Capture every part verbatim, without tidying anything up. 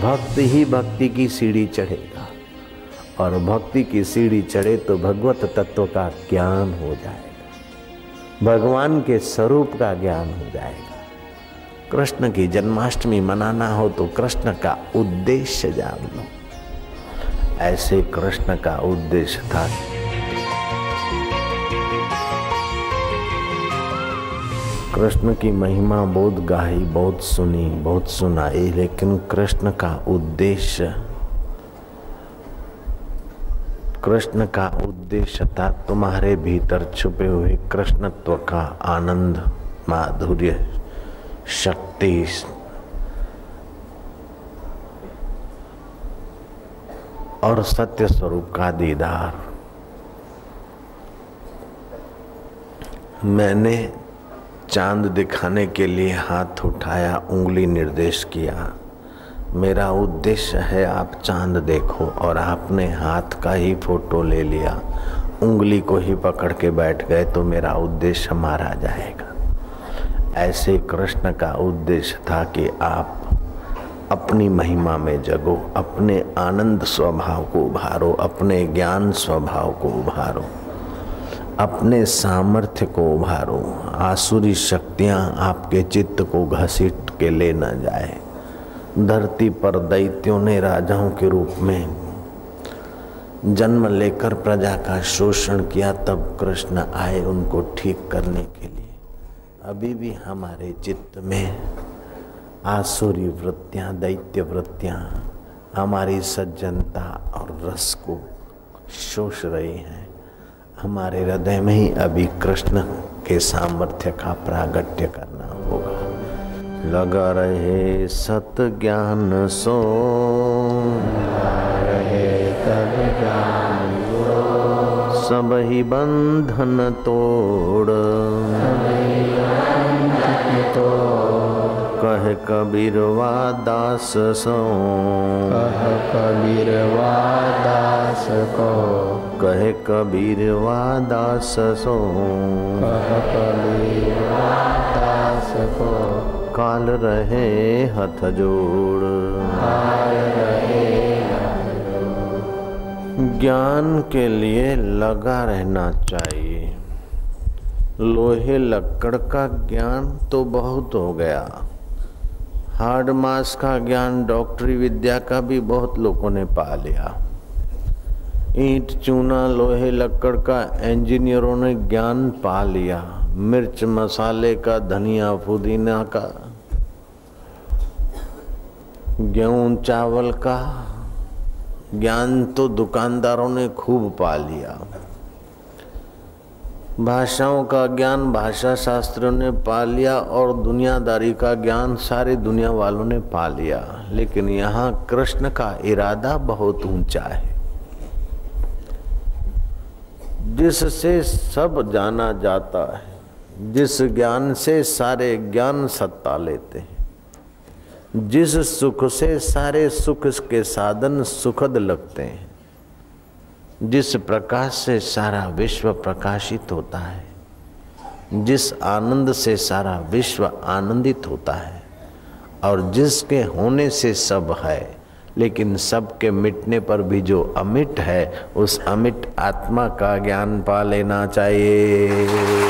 भक्त ही भक्ति की सीढ़ी चढ़ेगा, और भक्ति की सीढ़ी चढ़े तो भगवत तत्व का ज्ञान हो जाएगा, भगवान के स्वरूप का ज्ञान हो जाएगा। कृष्ण की जन्माष्टमी मनाना हो तो कृष्ण का उद्देश्य जान लो। ऐसे कृष्ण का उद्देश्य था कृष्ण की महिमा बहुत गाई, बहुत सुनी, बहुत सुनाई, लेकिन कृष्ण का उद्देश्य कृष्ण का उद्देश्य था तुम्हारे भीतर छुपे हुए कृष्णत्व का आनंद, माधुर्य, शक्ति, और सत्य स्वरूप का दीदार। मैंने चांद दिखाने के लिए हाथ उठाया, उंगली निर्देश किया, मेरा उद्देश्य है आप चांद देखो, और आपने हाथ का ही फोटो ले लिया, उंगली को ही पकड़ के बैठ गए तो मेरा उद्देश्य मारा जाएगा। ऐसे कृष्ण का उद्देश्य था कि आप अपनी महिमा में जगो, अपने आनंद स्वभाव को उभारो, अपने ज्ञान स्वभाव को उभारो, अपने सामर्थ्य को उभारो। आसुरी शक्तियां आपके चित्त को घसीट के ले न जाए। धरती पर दैत्यों ने राजाओं के रूप में जन्म लेकर प्रजा का शोषण किया, तब कृष्ण आए उनको ठीक करने के लिए। अभी भी हमारे चित्त में आसुरी वृत्तियां, दैत्य वृत्तियां हमारी सज्जनता और रस को शोष रही हैं। हमारे हृदय में ही अभी कृष्ण के सामर्थ्य का प्रागट्य करना होगा। लगा रहे सत ज्ञान सो, लगा रहे तब ज्ञान सो, सब ही बंधन तोड़, कह कबीरवा दास सो, कह कबीरवा दास को, कहे कबीरवा दास सो, कह कबीरवा दास को, काल रहे हथ जोड़, काल रहे हथ जोड़। ज्ञान के लिए लगा रहना चाहिए। लोहे लक्कड़ का ज्ञान तो बहुत हो गया, हार्ड मास का ज्ञान, डॉक्टरी विद्या का भी बहुत लोगों ने पा लिया। ईंट चूना लोहे लक्कड़ का इंजीनियरों ने ज्ञान पा लिया। मिर्च मसाले का, धनिया पुदीना का, गेहूं चावल का ज्ञान तो दुकानदारों ने खूब पा लिया। भाषाओं का ज्ञान भाषा शास्त्रियों ने पा लिया, और दुनियादारी का ज्ञान सारी दुनिया वालों ने पा लिया। लेकिन यहाँ कृष्ण का इरादा बहुत ऊंचा है, जिससे सब जाना जाता है, जिस ज्ञान से सारे ज्ञान सत्ता लेते हैं, जिस सुख से सारे सुख के साधन सुखद लगते हैं, जिस प्रकाश से सारा विश्व प्रकाशित होता है, जिस आनंद से सारा विश्व आनंदित होता है, और जिसके होने से सब है, लेकिन सबके मिटने पर भी जो अमिट है, उस अमिट आत्मा का ज्ञान पा लेना चाहिए।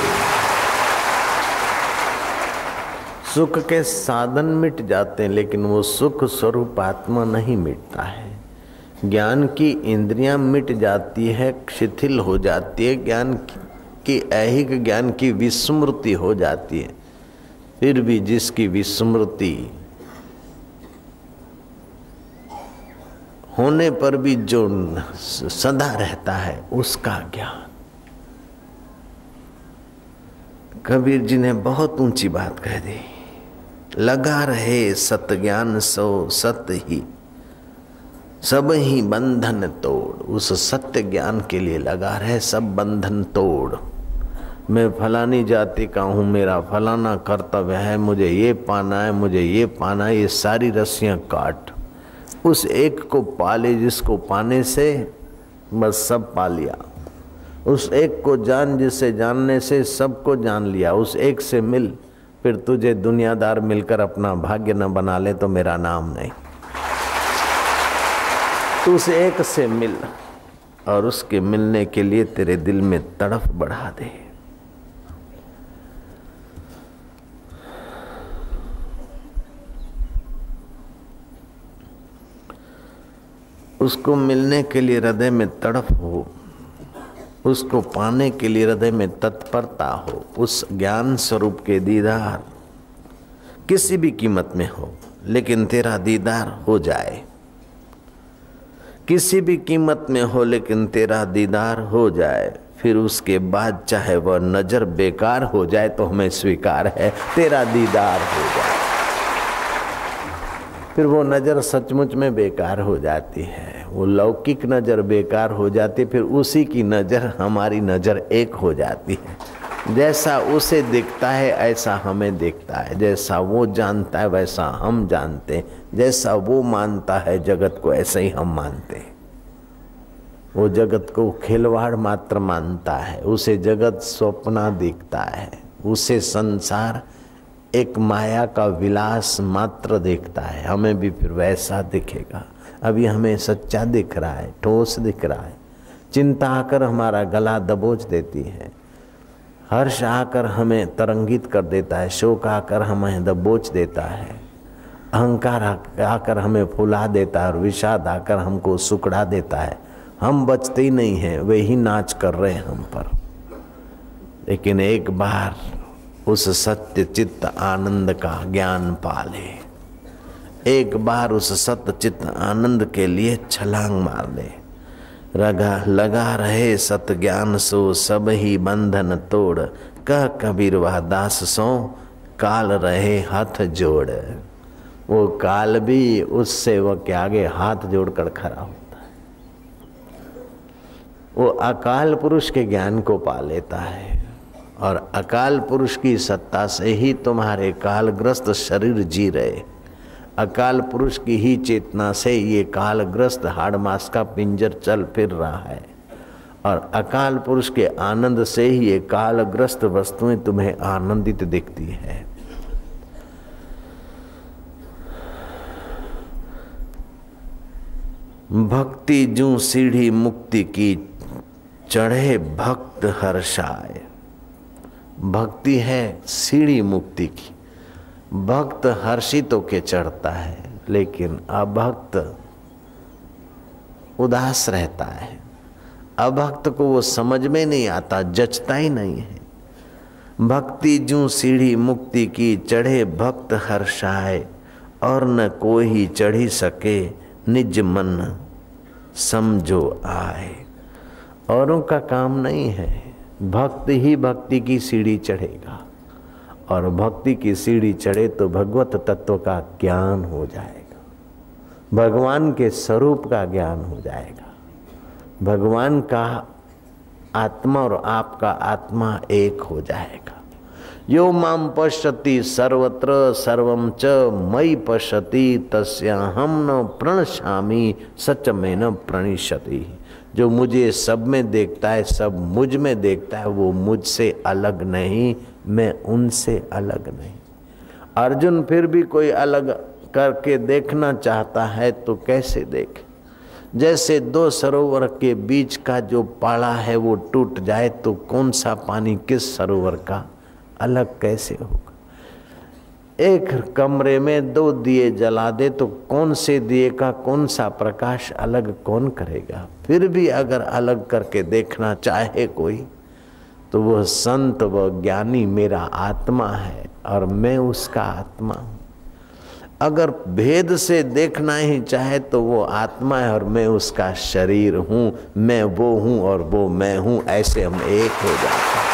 सुख के साधन मिट जाते हैं, लेकिन वो सुख स्वरूप आत्मा नहीं मिटता है। ज्ञान की इंद्रियां मिट जाती है, शिथिल हो जाती है, ज्ञान की ऐहिक ज्ञान की विस्मृति हो जाती है। फिर भी जिसकी विस्मृति होने पर भी जो सदा रहता है, उसका ज्ञान। कबीर जी ने बहुत ऊंची बात कह दी, लगा रहे सत ज्ञान सो सत ही, सब ही बंधन तोड़। उस सत्य ज्ञान के लिए लगा रहे, सब बंधन तोड़। मैं फलानी जाति का हूँ, मेरा फलाना कर्तव्य है, मुझे ये पाना है, मुझे ये पाना है, ये सारी रस्सियाँ काट। उस एक को पाले जिसको पाने से बस सब पा लिया। उस एक को जान जिसे जानने से सबको जान लिया। उस एक से मिल, फिर तुझे दुनियादार मिलकर अपना भाग्य न बना ले तो मेरा नाम नहीं। तू उस एक से मिल और उसके मिलने के लिए तेरे दिल में तड़फ बढ़ा दे। उसको मिलने के लिए हृदय में तड़फ हो, उसको पाने के लिए हृदय में तत्परता हो। उस ज्ञान स्वरूप के दीदार किसी भी कीमत में हो, लेकिन तेरा दीदार हो जाए। किसी भी कीमत में हो लेकिन तेरा दीदार हो जाए। फिर उसके बाद चाहे वह नजर बेकार हो जाए तो हमें स्वीकार है, तेरा दीदार हो जाए। फिर वो नजर सचमुच में बेकार हो जाती है, वो लौकिक नजर बेकार हो जाती है। फिर उसी की नजर हमारी नजर एक हो जाती है। जैसा उसे दिखता है ऐसा हमें दिखता है, जैसा वो जानता है वैसा हम जानते हैं, जैसा वो मानता है जगत को ऐसे ही हम मानते हैं। वो जगत को खिलवाड़ मात्र मानता है, उसे जगत स्वप्ना दिखता है, उसे संसार एक माया का विलास मात्र दिखता है। हमें भी फिर वैसा दिखेगा। अभी हमें सच्चा दिख रहा है, ठोस दिख रहा है। चिंता आकर हमारा गला दबोच देती है, हर्ष आकर हमें तरंगित कर देता है, शोक आकर हमें दबोच देता है, अहंकार आकर हमें फुला देता है और विषाद आकर हमको सुकड़ा देता है। हम बचते ही नहीं हैं, वे ही नाच कर रहे हैं हम पर। लेकिन एक बार उस सत्य चित्त आनंद का ज्ञान पाले, एक बार उस सत्य चित्त आनंद के लिए छलांग मार ले। रगा लगा रहे सत ज्ञान सो सब ही बंधन तोड़, कह कबीर वह दास सो काल रहे हाथ जोड़। वो काल भी उस सेवक के आगे हाथ जोड़कर खड़ा होता है। वो अकाल पुरुष के ज्ञान को पा लेता है और अकाल पुरुष की सत्ता से ही तुम्हारे कालग्रस्त शरीर जी रहे। अकाल पुरुष की ही चेतना से ये कालग्रस्त हाड़ मांस का पिंजर चल फिर रहा है और अकाल पुरुष के आनंद से ही ये कालग्रस्त वस्तुएं तुम्हें आनंदित दिखती है। भक्ति जूं सीढ़ी मुक्ति की चढ़े भक्त हर्षाए। भक्ति है सीढ़ी मुक्ति की। भक्त हर्षित होके चढ़ता है, लेकिन अभक्त उदास रहता है। अभक्त को वो समझ में नहीं आता, जचता ही नहीं है। भक्ति जूं सीढ़ी मुक्ति की चढ़े भक्त हर्षाए, और न कोई चढ़ी सके निज मन समझो आए। औरों का काम नहीं है, भक्त ही भक्ति की सीढ़ी चढ़ेगा और भक्ति की सीढ़ी चढ़े तो भगवत तत्व का ज्ञान हो जाएगा, भगवान के स्वरूप का ज्ञान हो जाएगा। भगवान का आत्मा और आपका आत्मा एक हो जाएगा। यो माम पश्यति सर्वत्र सर्वं च मयि पश्यति तस्याहं न प्रणश्यामि सच में न प्रणिष्यति। जो मुझे सब में देखता है, सब मुझ में देखता है, वो मुझसे अलग नहीं, मैं उनसे अलग नहीं। अर्जुन फिर भी कोई अलग करके देखना चाहता है तो कैसे देखे? जैसे दो सरोवर के बीच का जो पाड़ा है वो टूट जाए तो कौन सा पानी किस सरोवर का अलग कैसे होगा? एक कमरे में दो दिए जला दे तो कौन से दिए का कौन सा प्रकाश अलग कौन करेगा? फिर भी अगर अलग करके देखना चाहे कोई तो वह संत व ज्ञानी मेरा आत्मा है और मैं उसका आत्मा हूँ। अगर भेद से देखना ही चाहे तो वो आत्मा है और मैं उसका शरीर हूँ, मैं वो हूँ और वो मैं हूँ, ऐसे हम एक हो जाते हैं।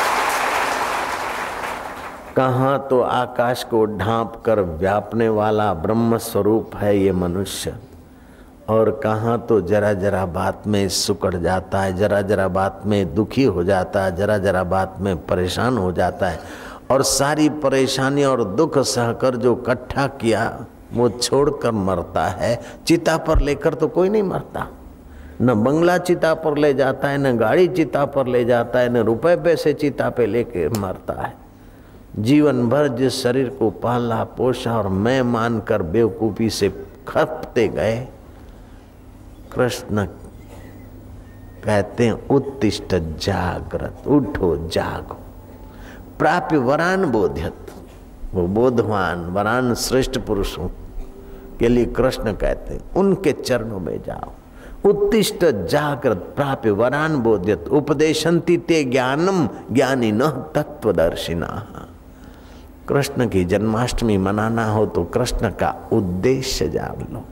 कहाँ तो आकाश को ढांप कर व्यापने वाला ब्रह्म स्वरूप है ये मनुष्य, और कहाँ तो जरा जरा बात में सुकड़ जाता है, जरा जरा बात में दुखी हो जाता है, जरा जरा बात में परेशान हो जाता है, और सारी परेशानी और दुख सहकर जो इकट्ठा किया वो छोड़कर मरता है। चिता पर लेकर तो कोई नहीं मरता, न बंगला चिता पर ले जाता है, न गाड़ी चिता पर ले जाता है, न रुपए पैसे चिता पे लेके मरता है। जीवन भर जिस शरीर को पाला पोषा और मैं मानकर बेवकूफ़ी से खपते गए, कृष्ण कहते हैं उत्तिष्ठ जागृत, उठो जागो। प्राप्य वरान बोध्यत, वो बोधवान वरान श्रेष्ठ पुरुषों के लिए कृष्ण कहते हैं उनके चरणों में जाओ। उत्तिष्ठ जागृत प्राप्य वरान बोध्यत उपदेशन्ति ते ज्ञानम ज्ञानी न तत्वदर्शिना। कृष्ण की जन्माष्टमी मनाना हो तो कृष्ण का उद्देश्य जान लो,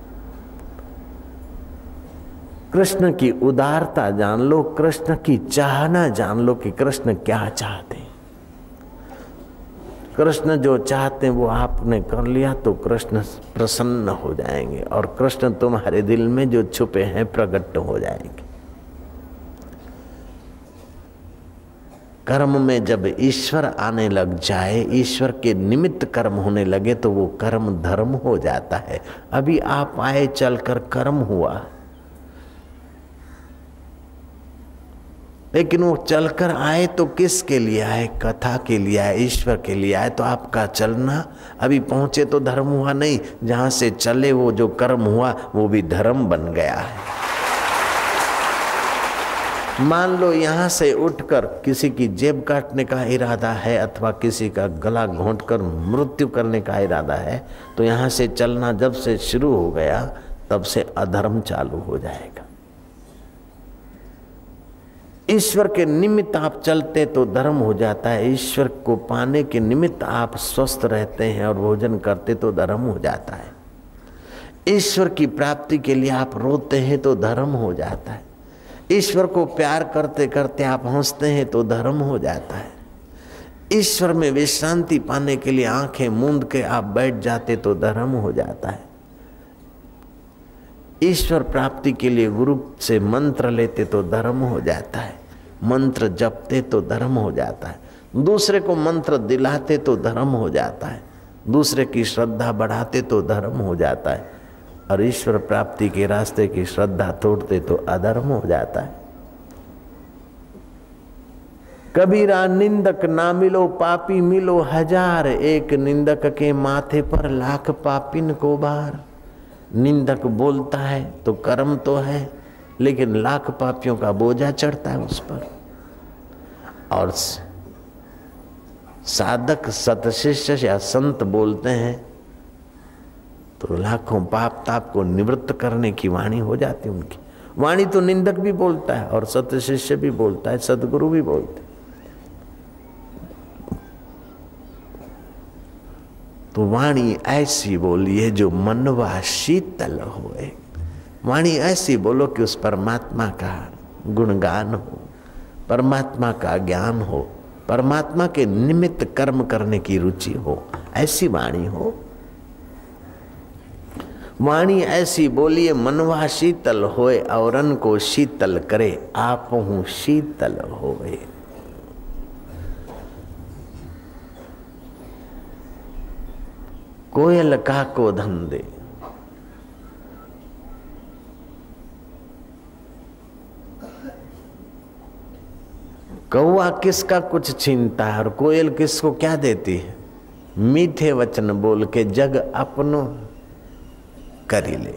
कृष्ण की उदारता जान लो, कृष्ण की चाहना जान लो कि कृष्ण क्या चाहते हैं। कृष्ण जो चाहते हैं वो आपने कर लिया तो कृष्ण प्रसन्न हो जाएंगे और कृष्ण तुम्हारे दिल में जो छुपे हैं प्रकट हो जाएंगे। कर्म में जब ईश्वर आने लग जाए, ईश्वर के निमित्त कर्म होने लगे तो वो कर्म धर्म हो जाता है। अभी आप आए चलकर कर्म हुआ, लेकिन वो चलकर आए तो किसके लिए आए? कथा के लिए आए, ईश्वर के लिए आए। तो आपका चलना अभी पहुंचे तो धर्म हुआ नहीं, जहां से चले वो जो कर्म हुआ वो भी धर्म बन गया है। मान लो यहां से उठकर किसी की जेब काटने का इरादा है अथवा किसी का गला घोंटकर मृत्यु करने का इरादा है, तो यहां से चलना जब से शुरू हो गया तब से अधर्म चालू हो जाएगा। ईश्वर के निमित्त आप चलते तो धर्म हो जाता है, ईश्वर को पाने के निमित्त आप स्वस्थ रहते हैं और भोजन करते तो धर्म हो जाता है। ईश्वर की प्राप्ति के लिए आप रोते हैं तो धर्म हो जाता है। ईश्वर को प्यार करते करते आप हंसते हैं तो धर्म हो जाता है। ईश्वर में विश्रांति पाने के लिए आंखें मूंद के आप बैठ जाते तो धर्म हो जाता है। ईश्वर प्राप्ति के लिए गुरु से मंत्र लेते तो धर्म हो जाता है। मंत्र जपते तो धर्म हो जाता है। दूसरे को मंत्र दिलाते तो धर्म हो जाता है। दूसरे की श्रद्धा बढ़ाते तो धर्म हो जाता है। और ईश्वर प्राप्ति के रास्ते की श्रद्धा तोड़ते तो अधर्म हो जाता है। कबीरा निंदक ना मिलो पापी मिलो हजार, एक निंदक के माथे पर लाख पापिन को भार। निंदक बोलता है तो कर्म तो है, लेकिन लाख पापियों का बोझा चढ़ता है उस पर। और साधक सतशिष्य या संत बोलते हैं तो लाखों पाप ताप को निवृत्त करने की वाणी हो जाती है उनकी। वाणी तो निंदक भी बोलता है और सतशिष्य भी बोलता है, सदगुरु भी बोलते हैं। तो वाणी ऐसी बोलिए जो मनवा शीतल होए। वाणी ऐसी बोलो कि उस परमात्मा का गुणगान हो, परमात्मा का ज्ञान हो, परमात्मा के निमित्त कर्म करने की रुचि हो, ऐसी वाणी हो। वाणी ऐसी बोलिए मनवा शीतल होए, औरन को शीतल करे, आप हूँ शीतल होए। कोयल का को धंधे, कौआ किसका कुछ छीनता है और कोयल किसको क्या देती है? मीठे वचन बोल के जग अपनो करी ले।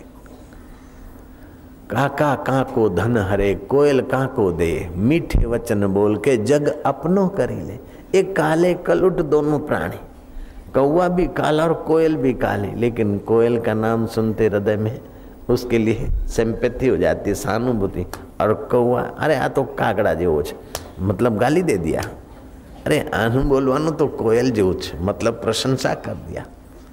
काका का को धन हरे, कोयल का को दे, मीठे वचन बोल के जग अपनो करी ले। एक काले कलुट दोनों प्राणी, कौआ भी काला और कोयल भी काली, लेकिन कोयल का नाम सुनते हृदय में उसके लिए सिंपैथी हो जाती है, सहानुभूति। और कौआ अरे आ तो कागड़ा जेवो छे, मतलब गाली दे दिया। अरे आनु बोलवानो तो कोयल जेवो छे, मतलब प्रशंसा कर दिया।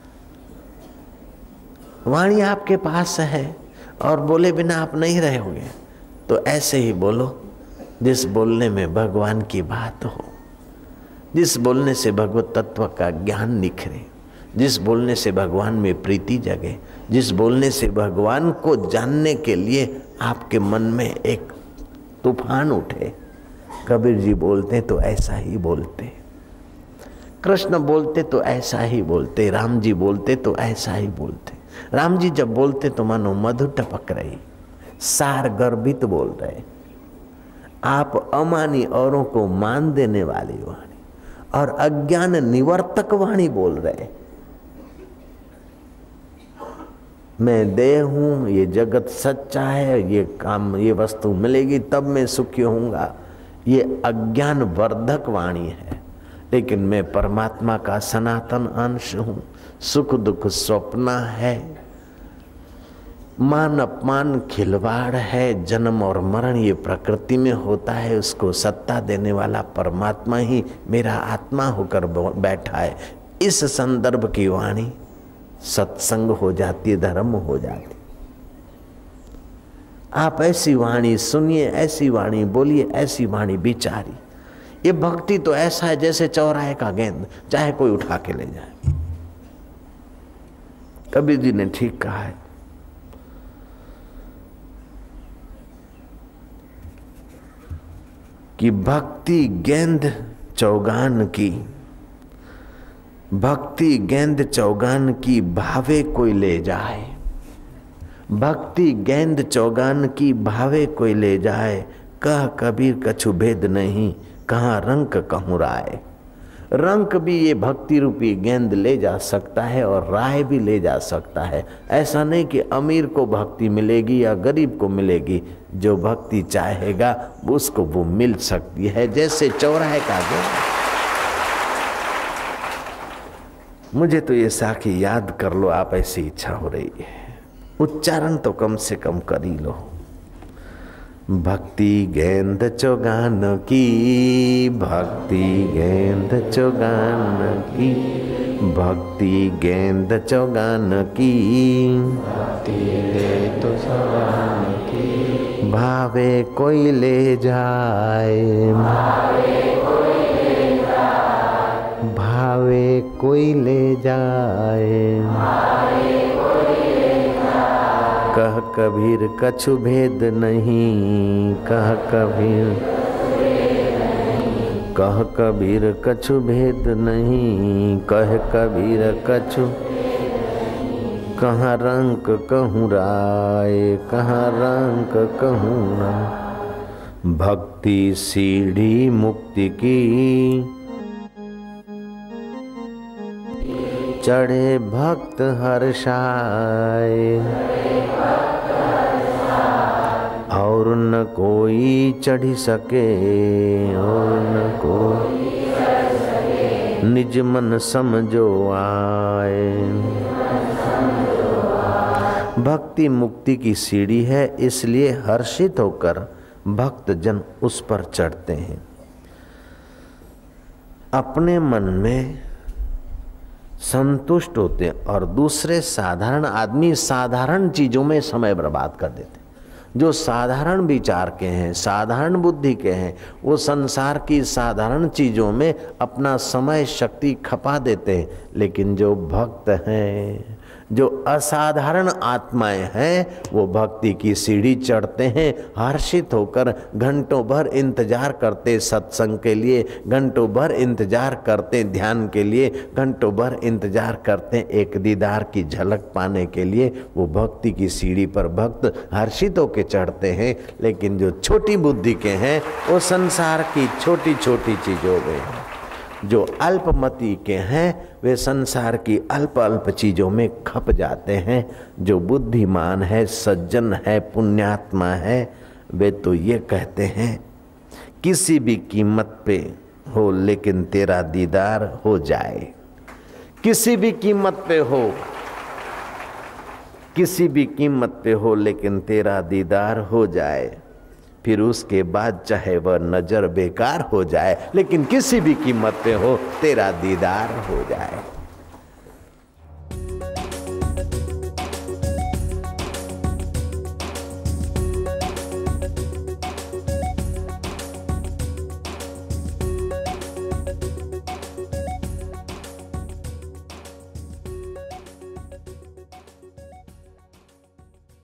वाणी आपके पास है और बोले बिना आप नहीं रहोगे। तो ऐसे ही बोलो जिस बोलने में भगवान की बात हो, जिस बोलने से भगवत तत्व का ज्ञान निखरे, जिस बोलने से भगवान में प्रीति जगे, जिस बोलने से भगवान को जानने के लिए आपके मन में एक तूफान उठे। कबीर जी बोलते तो ऐसा ही बोलते, कृष्ण बोलते तो ऐसा ही बोलते, राम जी बोलते तो ऐसा ही बोलते। राम जी जब बोलते तो मानो मधु टपक रही, सार गर्भित बोल रहे। आप अमानी औरों को मान देने वाली वाणी और अज्ञान निवर्तक वाणी बोल रहे। मैं देह हूँ, ये जगत सच्चा है, ये काम ये वस्तु मिलेगी तब मैं सुखी होऊंगा, ये अज्ञान वर्धक वाणी है। लेकिन मैं परमात्मा का सनातन अंश हूँ। सुख दुख स्वप्न है, मान अपमान खिलवाड़ है, जन्म और मरण ये प्रकृति में होता है। उसको सत्ता देने वाला परमात्मा ही मेरा आत्मा होकर बैठा है। इस संदर्भ की वाणी सत्संग हो जाती है, धर्म हो जाती। आप ऐसी वाणी सुनिए, ऐसी वाणी बोलिए, ऐसी वाणी विचारी। ये भक्ति तो ऐसा है जैसे चौराहे का गेंद, चाहे कोई उठा के ले जाए। कबीर जी ने ठीक कहा है, कि भक्ति गेंद चौगान की, भक्ति गेंद चौगान की, भावे कोई ले जाए। भक्ति गेंद चौगान की, भावे कोई ले जाए। कह कबीर कछु भेद नहीं, कहाँ रंक कहूँ राय। रंक भी ये भक्ति रूपी गेंद ले जा सकता है और राय भी ले जा सकता है। ऐसा नहीं कि अमीर को भक्ति मिलेगी या गरीब को मिलेगी, जो भक्ति चाहेगा उसको वो मिल सकती है, जैसे चौराहे का गेंद। मुझे तो ये साखी याद कर लो, आप ऐसी इच्छा हो रही है, उच्चारण तो कम से कम कर ही लो। भक्ति गेंद चौगान की, भक्ति गेंद चौगान की, भक्ति गेंद चौगान की, भक्ति दे तो सगान की, भावे कोई ले जाए, भावे कोई ले जाए, भावे कोई ले जाए। भावे कोई ले जाए। कह कबीर कछु भेद नहीं, कह कबीर कह कबीर कछु भेद नहीं, कह कबीर कछु, कहाँ रंक कहूँ राय, कहाँ रंक कहूँ राय। भक्ति सीढ़ी मुक्ति की, चढ़े भक्त हर्षाए, और न कोई चढ़ी सके, और न कोई निज मन समझो आए। भक्ति मुक्ति की सीढ़ी है, इसलिए हर्षित होकर भक्त जन उस पर चढ़ते हैं। अपने मन में संतुष्ट होते हैं और दूसरे साधारण आदमी साधारण चीजों में समय बर्बाद कर देते हैं। जो साधारण विचार के हैं, साधारण बुद्धि के हैं, वो संसार की साधारण चीजों में अपना समय शक्ति खपा देते हैं। लेकिन जो भक्त हैं, जो असाधारण आत्माएं हैं, वो भक्ति की सीढ़ी चढ़ते हैं, हर्षित होकर घंटों भर इंतजार करते सत्संग के लिए, घंटों भर इंतजार करते ध्यान के लिए, घंटों भर इंतजार करते एक दीदार की झलक पाने के लिए। वो भक्ति की सीढ़ी पर भक्त हर्षित होकर चढ़ते हैं। लेकिन जो छोटी बुद्धि के हैं, वो संसार की छोटी छोटी चीजों में, जो अल्पमति के हैं, वे संसार की अल्प अल्प चीजों में खप जाते हैं। जो बुद्धिमान है, सज्जन है, पुण्यात्मा है, वे तो ये कहते हैं, किसी भी कीमत पे हो लेकिन तेरा दीदार हो जाए। किसी भी कीमत पे हो, किसी भी कीमत पे हो लेकिन तेरा दीदार हो जाए। फिर उसके बाद चाहे वह नजर बेकार हो जाए, लेकिन किसी भी कीमत पे हो तेरा दीदार हो जाए।